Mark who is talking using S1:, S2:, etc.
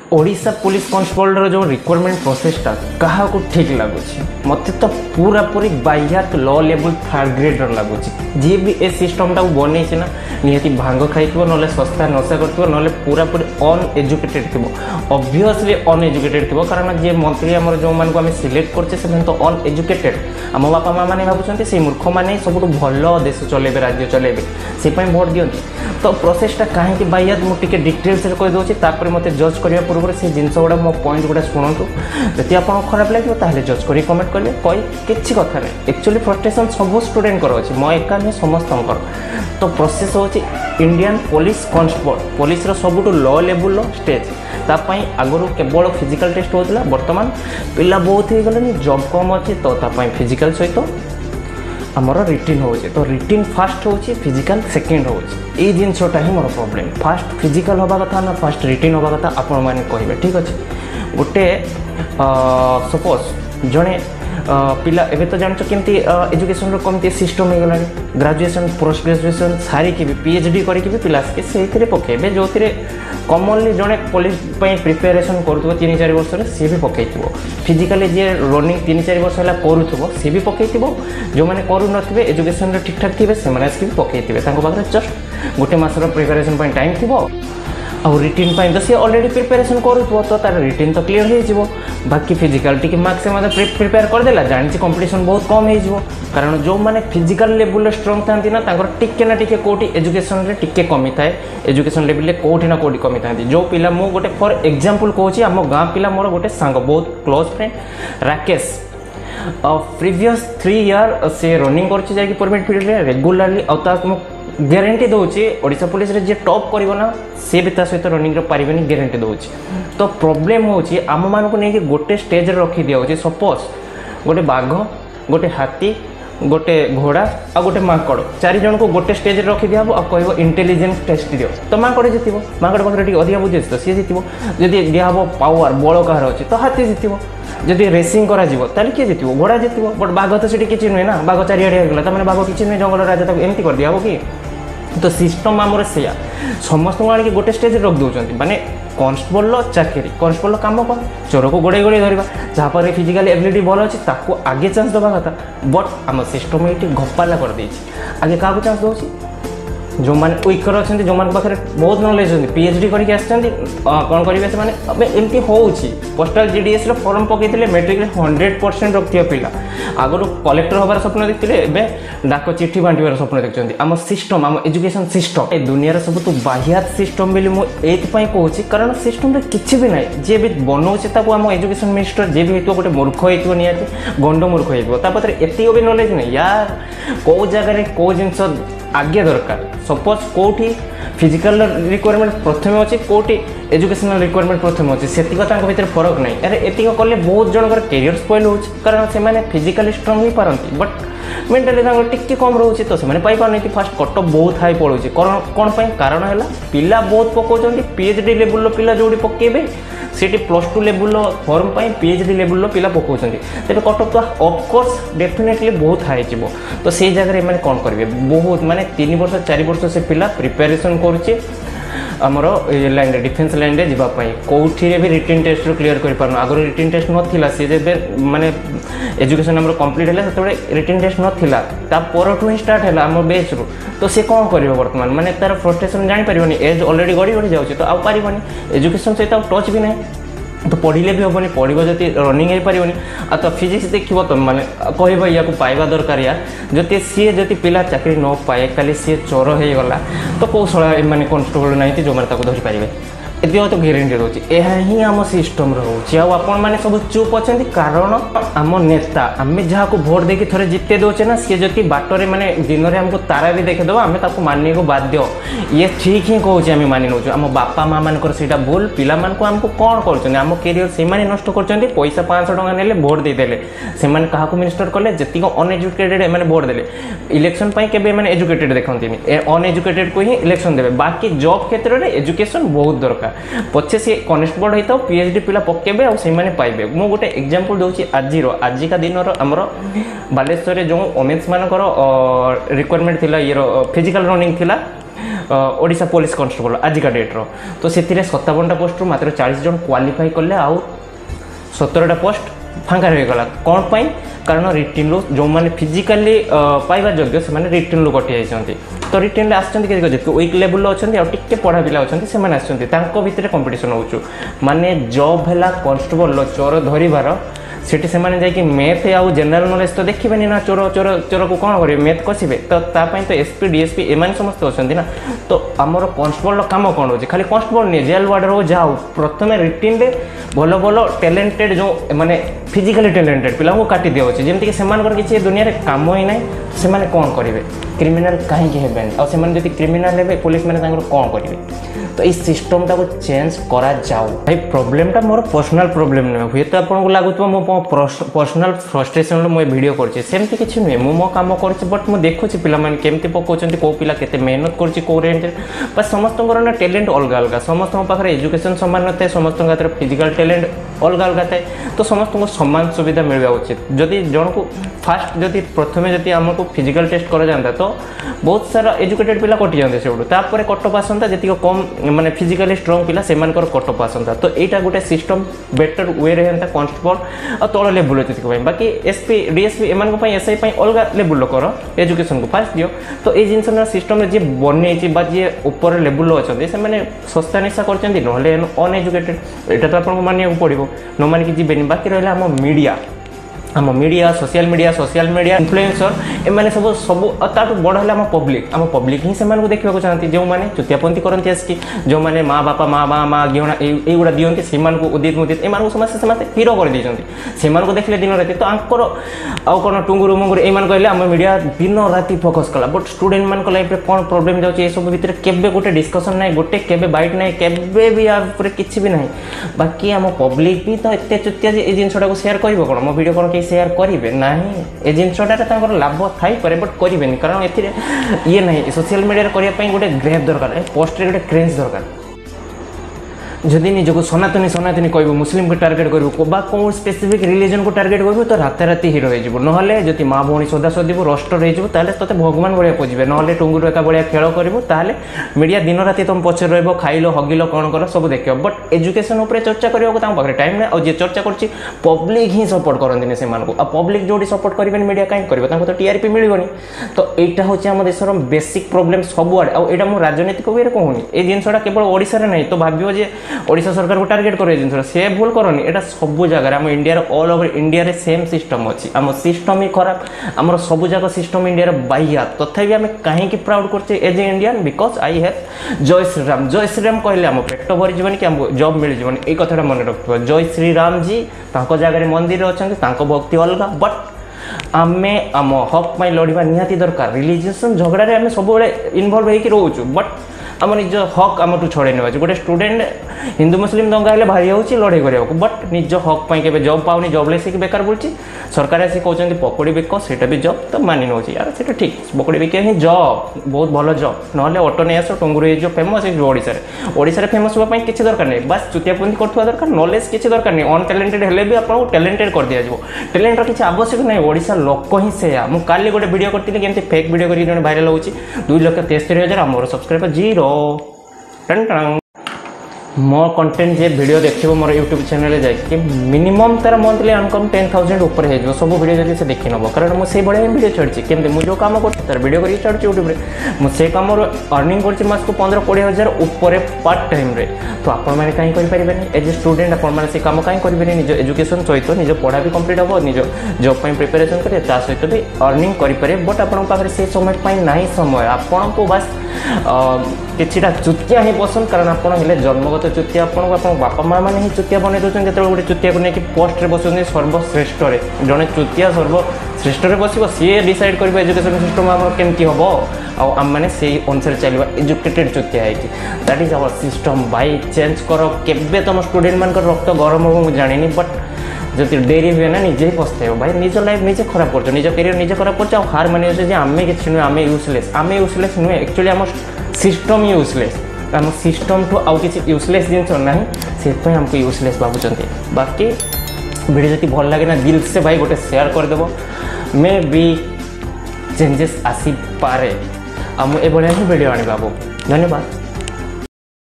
S1: Odisha police constable जो requirement प्रोसेसटा क्या ठीक लगुच मत तो पूरा पूरी बाह्यात लॉ लेवल थर्ड ग्रेड लगुच जी भी ए सिस्टमटा बन ना निहाती भांग खाई ना सस्ता नशा कर ना पूरा पूरी अनएजुकेटेड थी ऑब्वियसली अनएजुकेटेड थी कारण जी मंत्री आम जो आम सिलेक्ट करते तो अनएजुकेटेड आम बापा माँ मैंने भावुं से मूर्ख मैंने सब भल देश चलेबे राज्य चलेबे से भोट दिखती तो प्रोसेसटा कहीं बाह्यात मुझे डिटेल्स कहीदे तापर मत जज करने पूर्व से जिन गुड़ा मो पॉइंट गुड़ा शुणु जदि आपको खराब लगे ताहले जज कर कमेंट करेंगे कही किसी कथा नहीं एक्चुअली फ्रस्ट्रेशन सब स्टूडेंट अच्छे मो एका नहीं समस्त तो प्रोसेस हूँ इंडियन पुलिस कांस्टेबल पुलिस सब लो लेवल स्टेज तापाई आगुरी केवल फिजिकल टेस्ट होता बर्तमान पिला बहुत हो गले जॉब कम अच्छे तो फिजिकल सहित आमर रिटिन हो तो रिटिन फास्ट हो फिजिकल सेकेंड हो जिनसटा ही मोर प्रॉब्लम फास्ट फिजिकल हवा कथा ना फास्ट रिटिन हवा कथा आपण मैंने कहे ठीक अच्छे गोटे सपोज जड़े पिला एवं तो जान केमती एजुकेशन कमती सिस्टम हो गला ग्रेजुएशन पोस्ट ग्रेजुएशन सारिकी भी पीएचडी करके भी पिला से पकेबे जो कमनली जड़े पुलिस प्रिपेरेसन करूँ 3-4 वर्ष सी भी पकई फिजिकाली जी रनिंग 3-4 वर्ष है करूँ सी भी पकई जो मैंने करू न एजुकेशन ठीक ठाक थे से भी पकई पाखे जस्ट गोटे मसर प्रिपेरेसन टाइम थी आ रिटिन तो सी अलरेडी प्रिपेरेसन करूँ तो तार रिटिन तो क्लीयर हो बाकी फिजिकल टी मार्क्स से प्रिपेयर करदेला जानी कंपटीशन बहुत कम हो कारण जो मैंने फिजिकल लेवल स्ट्रंग था ना टिके ना टिके कोटी एजुकेशन टिके कमी थाए एजुकेशन लेवल कोठी ना कोठी कमी था जो पिला मु गोटे फॉर एग्जांपल कहूँ आम गाँ पिला मोर गोटे सांग बहुत close friend Rakesh previous 3 year से रनिंग कर परमिट पीरियड रेगुलारली ग्यारंटी दूसरी ओडिशा पुलिस रे जे टॉप करना सी भी सहित रनिंग पारे ग्यारंटी दूसरी तो प्रोब्लेम होची आम मानक नहीं गोटे स्टेज रखी दिया सपोज गोटे बाघ गोटे हाथी गोटे घोड़ा आ गोटे माकड़ 4 जन को गोटे स्टेज रखी दिया आ कह इंटेलिजेंस टेस्ट दियो तो माकड़ जीत माकड़ पाखे अधिक बुझे तो सी जीत जदि दिहब पावर बल कहार अच्छे तो हाथी जीत जदि रेसिंग करा किए जीत घोड़ा जीत बट बाघ तो सीटी किसी नुहे ना बाघ चारिड़े होगा मैंने बाघ किसी नुहे जंगल राजा एमती कर दिया कि तो सिस्टम आमर से समस्त आने गोटे स्टेज रख दौरान माने कांस्टेबल चाकरी कांस्टेबल काम कौन चोर को गोड़े गोड़े धरवा जहाँपर फिजिकल एबिलिटी भल अच्छे ताको आगे चांस दवा कथा बट आम सिस्टम ये घपाला कर दे आगे क्या चांस दूसरी जो मैंने विकर अच्छा जो पाखे बहुत नॉलेज अच्छे पीएचडी करके कौन करेंगे से एमती हो पोस्टाल जीडीएस फॉर्म पकई मेट्रिक 100% रखिए पिला आगुरी कलेक्टर हबार स्वप्न देखते डाक चिठी बांटार स्वप्न देखते आम सिस्टम आम एजुकेशन सिस्टम ए दुनिया सब तो बाह्यात सिस्टम बोली मुझे कहूँ कारण सिस्टम किसी भी ना जी भी बनाऊे आम एजुकेशन मिनिस्टर जी भी गोटे मूर्ख हो निहाती गंड मूर्ख होता एतिक भी नॉलेज नहीं यार कौ जगह कौ जिन आगे दरकार सपोज कौटी फिजिकल रिक्वायरमेंट प्रथम अच्छे कौटी एजुकेशनल रिक्वायरमेंट प्रथम अच्छे से भर फरक नहीं अरे एतिक कले बहुत जनकर कैरियर स्पॉइल हो कारण से फिजिकली स्ट्रंग हो पारती बट मेंटली टिके कम रोचे तो से पाई फास्ट कट बहुत हाई पड़ोचे कौन कारण है पिला बहुत पकाउं पीएचडी लेवल पिला जो पकेबे सीटी +2 लेवल फॉर्म पीएचडी लेवल पिला पकाउं कट ऑफ तो ऑफकोर्स डेफिनेटली बहुत हाई जीवो तो से जगह मैंने कौन करेंगे बहुत माने 3 वर्ष 4 वर्ष से पिला प्रिपेरेसन करुचे आमर लाइन रे डिफेन्स लाइन रे जीवाई कौटी भी रिटिन टेस्ट क्लीयर कर पारन आगर रिटिन टेस्ट नाला सी जब माने एजुकेशन आम कंप्लीट है से रिटिन टेस्ट नाला परठू ही स्टार्ट है आम बेच रू तो सी कौन कर बर्तमान माने तार फ्रस्ट्रेशन जापर एज अलरेडी गड़ी गड़ी जाऊँगी तो आउ पारन एजुकेशन सहित टच भी ना तो पढ़ले भी हेनी पढ़ जब रनिंग हो पारनी आ तो फिजिक्स देखो तो माने कह या पाइबा दरकार यार जदि सी जदि पिला चाकरी न पाए खाली सी चोर हो गला तो कौशला माने कन्स्टेबल नहीं जो मैंने धरी पारे ये तो ग्यारंटी रोचे यह आम सिस्टम रोचे आपने सब चुप अच्छा कारण आम नेता आम जहाँ को भोट देकी थे जिते दौचे ना सी जब बाटर माने दिन में आमको तारा भी देखीद आम मानने को बाध्य ये ठीक ही कहे आम मानि नौ आम बापा माँ मानकर से भूल पिला आमको कौन कर आम कैरियर से नष्ट कर पैसा 500 टଙ୍କା ने भोट देदेले से क्या मिनिस्टर कले जी अनएजुकेटेड मैंने भोट देले इलेक्शन के एजुकेटेड देखते अनएजुकेटेड को ही इलेक्शन देवे बाकी जॉब क्षेत्र में एजुकेशन बहुत दरकार पचे सी कनेस्टेबल होता पीएचडी पिला पकेबे आ से माने पाइबे मु गोटे एग्जांपल दोची आजिका दिन आमर बालेश्वर जो ओमेन्स मानकर रिक्वायरमेंट थिला ये फिजिकल रनिंग थिला ओडिशा पुलिस कांस्टेबल आजिका डेट्र तो से 57टा पोस्ट मात्र 40 जन क्वालिफाई कले आउ 17टा पोस्ट फांका रहीगला कौन पाई कारण रिटिन रू जो मैंने फिजिकाली पाइबा योग्य से रिटिन रू कटि जाइछन्ति तो रिटिन आसछन्ति वीक लेवल अच्छा टिके पढ़ा पिला अच्छा से आसछन्ति कंपिटिशन होचु माने जॉब है कांस्टेबल चोर धरिबार सेठी से माने जाकि मैथ आउ जनरल नॉलेज तो देखिबेनी ना चोर चोर चोर को कौन करेंगे मैथ कसिबे तो तापाई तो एसपी डीएसपी एम समस्त अच्छा ना तो आमर कांस्टेबल काम कौन हो खाली कांस्टेबल नहीं जेल वार्डर हो जाओ प्रथम रिटिन रे भल भल टैलेंटेड जो माने फिजिकली टैलेंटेड पिला को काटी दिया जमीन कि किसी दुनिया रे काम ही ना से माने कौन करेंगे क्रिमिनाल कहीं हेबेन आ से क्रिमिनाल हे पुलिस मैंने कौन करेंगे तो ये सिस्टम टाको चेंज करा जाऊ भाई प्रोब्लेमटा मोर पर्सनल प्रोब्लेम नुहे हुए तो आपको लगुव मो पर्सनल फ्रस्ट्रेशन मुझे भिडियो करमती किसी नुहे मो कम कर बट मुझे देखुची पिला केमती पकाउछन्ति को पिला केते मेहनत करछि को रेंज बस समस्त ना टैलेंट अलग अलग समस्त पाखे एजुकेशन सामान न थाए समस्त फिजिकल टैलेंट अलग अलग थाए तो समस्त को सामान सुविधा मिलवा उचित जदि जन को फास्ट जदि प्रथमे जदि आमको फिजिकल टेस्ट करा जाता तो बहुत सारा एजुकेटेड पिला कटि जाते से तापर कटअप आसता जी कम माने फिजिकली स्ट्रॉन्ग पिला सेमानकर कटअप आसता तो यहाँ गोटे सिस्टम बेटर वे रे कांस्टेबल और तल लेवल जी बाकी एसपी डीएसपी एम एसआई अलग लेवल कर एजुकेशन को फास्ट दियो तो ये जिन सिस्टम जी बन जी ऊपर लेवल अच्छा से सस्ता निशा कर अनएजुकेटेड यहाँ तो आपको मानिया पड़ो न मानिक जी बाकी रहा आम मीडिया सोशल मीडिया इन्फ्लुएंसर एम सब सब बड़ है आम पब्लिक ही से देखा चाहती जो मैंने चुतियापंथी करती आसिक जो मैंने माँ बापा माँ गिहना युवा दिखती से उदित मुदित एम समस्त हिरो कर से देखले दिन राति तो आंकर आउ कौन टुंगुरु मुंगुरु एम कहले आम मीडिया दिन राति फोकस कला बट स्टूडेंट मान लाइफ में कौन प्रोब्लेम जाऊँगी सब भितर केबे गोटे डिस्कसन ना गोटे केबे बाइट ना केबे भी किसी भी ना बाकी आम पब्लिक भी तो एत चुतिया ये जिनटा सेयार कर कौन मो वीडियो कौन सेयार करेंगे ना ये जिनटा लाभ थाईपे बट करेंगे कारण ये ना सोशल मीडिया करने गोटे ग्रेव दरकार पोस्ट गोटे क्रेज दरकार जदि निजको सनातनी सनातनी कह मुस्लिम को टार्गेट कर कौन स्पेसिफिक रिलीजन को टार्गेट कर तो राताराति हिरो हो ना जब माँ भौणी सदा सदीब रस्टर होते भगवान भाया खोजे ना टुंगुर एका भाया खेल कर मीडिया दिन राति तुम पचर रही खाइल हगिल कौन कर सब देख बट एजुकेशन उपर चर्चा करने टाइम ना जी चर्चा कर पब्लिक ही सपोर्ट करते से पब्लिक जो सपोर्ट करेंगे मीडिया कहीं कर तो टीआरपी मिलनी तो यहाँ हूँ आम देशर बेसिक प्रोब्लेम सबुआड़े आईटा मुझे राजनीतिक वे कहूनी ये जिनसा केवल ओडिशा नहीं तो भाव जे ओडिशा सरकार को टार्गेट कर जिन से भूल करनी एटा सब जगह आम इंडिया ऑल ओवर इंडिया रे सेम सिस्टम अच्छी आम सिस्टम ही खराब आम सब जगह सिस्टम इंडिया बाह्या तथापि आम कहीं प्राउड करते as a Indian because I have जय श्रीराम कहले आम पेट भरी जीवन कि आम जॉब मिल जीवन ये कथा मन रखिए जय श्रीराम जी जगह मंदिर अच्छा भक्ति अलग बट आमे आम हक लड़वा निहाती दरकार रिलीजियन झगड़े आम सब इनवल्व होकर रोचु बट आम निज हक आम छड़े ना गोटे स्टूडेंट हिंदू मुस्लिम दंगा हेल्ले भारी हो लड़ाई करने को बट निज हक के जॉब पाऊनी जॉबलेस ही बेकार बुलची सरकार आसी कहते पकोड़ी बिक से भी जॉब तो मानि नौ यार से ठीक पकोड़ी बिक ही जॉब बहुत भल जॉब ना ऑटो नहीं आस टुंगुर जो फेमस ओडिशा फेमस होगा किसी दरकार नहीं बस चुतियापंथी करवा दरकार नॉलेज किसी दरकार नहीं अनटैलेंटेड हेल्ले भी आपको टैलेंटेड कर दिया टैलेंटर किसी आवश्यक नहीं ओडिशा लोक ही से मुझे काली गोटे वीडियो करती केमती फेक वीडियो कर भाइराल होची 2,63,000 आम सब्सक्राइबर 0 टन टन मो कंटेंट जे वीडियो देखिबो मोर यूट्यूब चैनल जाके मिनिमम तार मंथली इनकम 10,000 ऊपर हो सब वीडियो जल्दी से देखी नब कारण मुझे भाई वीडियो छाड़ी केमती मुझे जो काम कर तार वीडियो कर छाड़ी यूट्यूब मुझे कम अर्निंग कर मास को 15-20,000 ऊपर पार्ट टाइम रे तो आपण मैंने कहीं करें एज ए स्टूडेंट आपण से कम कहीं करेंगे निज एजुकेशन सहित निज पढ़ा भी कंप्लीट हम निज जॉब प्रिपेरेसन करें सहित भी अर्निंग करें बट आप से समय ना समय आपन को बस किछिटा चुतिया ही पसंद कारण आप जन्मगत चुतिया आपको बापा माँ मैंने ही चुतिया बनई दूसरे जो गोटे चुतिया को लेकिन पोस्ट रे बसुँच सर्वश्रेष्ठ जड़े चुतिया सर्वश्रेष्ठ बस सी डिसाइड कर एजुकेशन सिस्टम आम केमती हम आम मैंने से अनुसार चलवा एजुकेटेड चुतिया है दैट इज आवर सिस्टम भाई चेंज कर केबे तुम स्टूडेंट मान रक्त गरम हो मुझे जानी बट जब डेरी हुए ना निजे ही पछताइब भाई निज लाइफ निजे खराब कर निज कैरियर निजे खराब कर हार मानी आम कि नुहे आम यूजलेस नुहे एक्चुअली आम सिस्टम यूजलेस आम सिस्टम ठू आउ कि यूजलेस जिन ना से हमको यूजलेस भावुं बाकी वीडियो जी भल लगे ना दिल से भाई गोटे शेयर करदेव मे बी चेंजेस आसी पारे आम ए ही वीडियो आने बाबू। धन्यवाद।